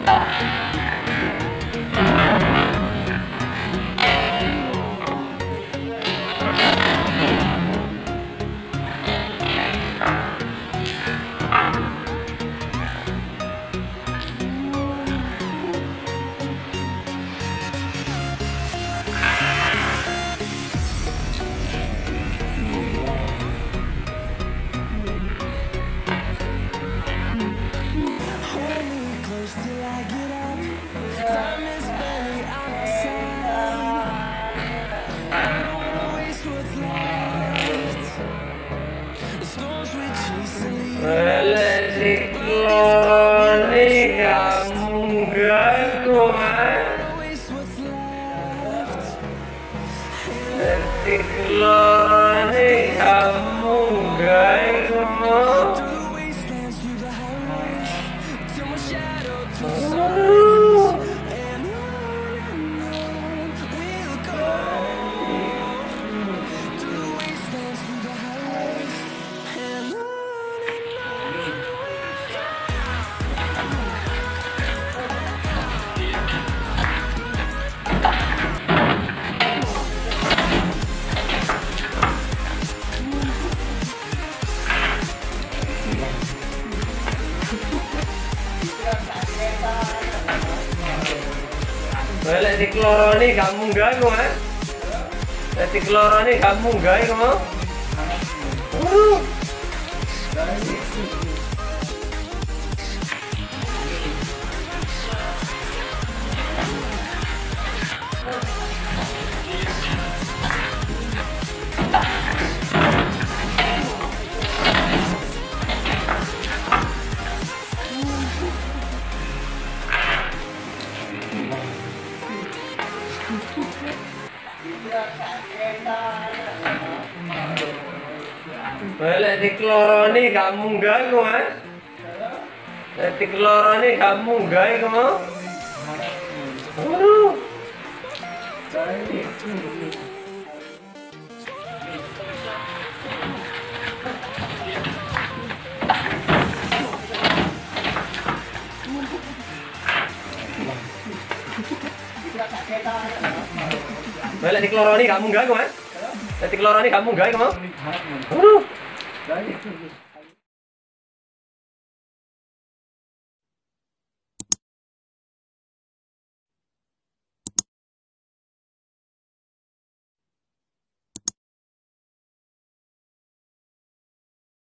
Lek dikloroni gak munggah iku, Mas. Lek dikloroni gak munggah iku, Mas. Lek dikloroni gak munggah iku, Mas. Lek dikloroni gak munggah iku, Mas. Lek dikloroni gak munggah iku, Mas. Lek dikloroni gak munggah iku, Mas.